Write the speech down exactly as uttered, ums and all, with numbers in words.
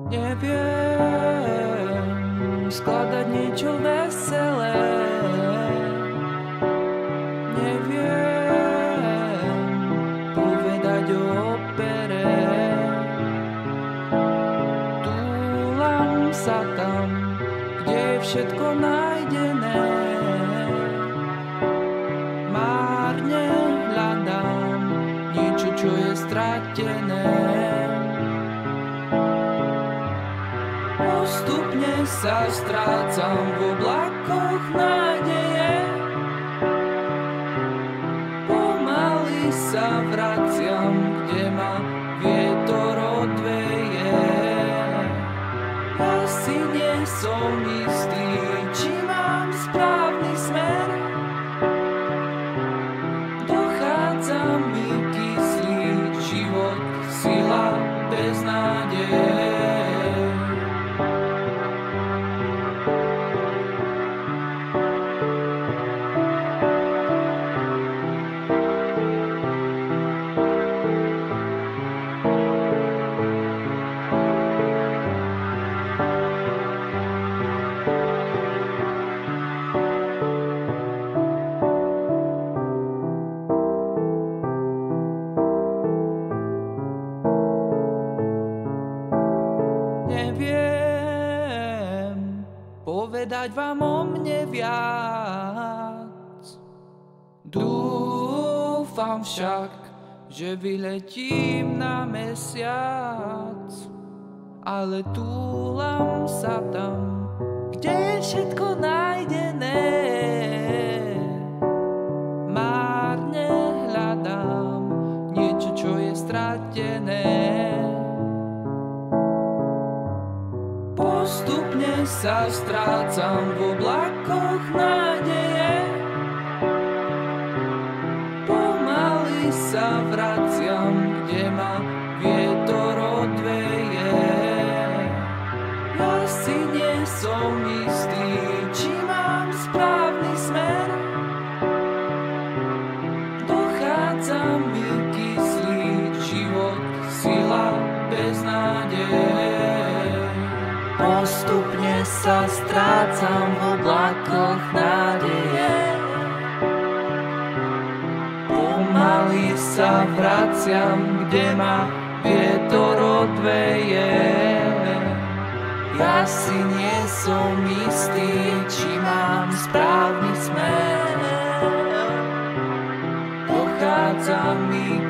Neviem skladať niečo veselé, neviem povedať o opere. Túlam sa tam, kde je všetko nájdené, márne hľadám niečo, čo je stratené. Postupne sa strácam v oblakoch nádeje, pomaly sa vraciam, kde ma vietor odveje. Ja si nie som istý, či mám správny smer, dochádza mi kyslý život, sila bez nádeje. Neviem povedať vám o mne viac, dúfam však, že vyletím na mesiac, ale túlam sa tam, kde je všetko nájdené, márne hľadám niečo, čo je stratené. Postupne sa strácam v oblakoch nádeje, pomaly sa vraciam, kde ma vietor odveje. Ja si nie som istý, či mám správny smer, dochádza mi kyslý život, sila bez nádeje. Postupne sa strácam v oblakoch nádeje, pomaly sa vraciam, kde ma vietor odveje. Ja si nie som istý, či mám správny smer, dochádza mi